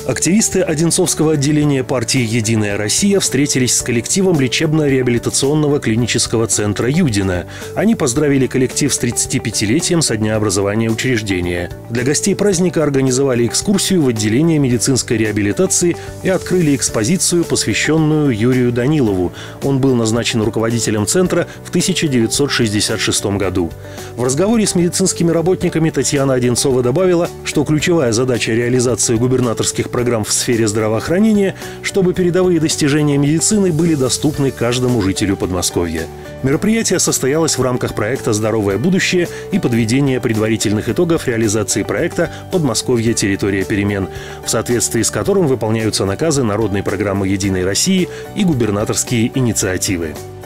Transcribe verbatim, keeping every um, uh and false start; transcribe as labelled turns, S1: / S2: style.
S1: Активисты Одинцовского отделения партии «Единая Россия» встретились с коллективом лечебно-реабилитационного клинического центра «Юдино». Они поздравили коллектив с тридцатипятилетием со дня образования учреждения. Для гостей праздника организовали экскурсию в отделение медицинской реабилитации и открыли экспозицию, посвященную Юрию Данилову. Он был назначен руководителем центра в тысяча девятьсот шестьдесят шестом году. В разговоре с медицинскими работниками Татьяна Одинцова добавила, что ключевая задача реализации губернаторских программ в сфере здравоохранения, чтобы передовые достижения медицины были доступны каждому жителю Подмосковья. Мероприятие состоялось в рамках проекта «Здоровое будущее» и подведения предварительных итогов реализации проекта «Подмосковье. Территория перемен», в соответствии с которым выполняются наказы народной программы «Единой России» и губернаторские инициативы.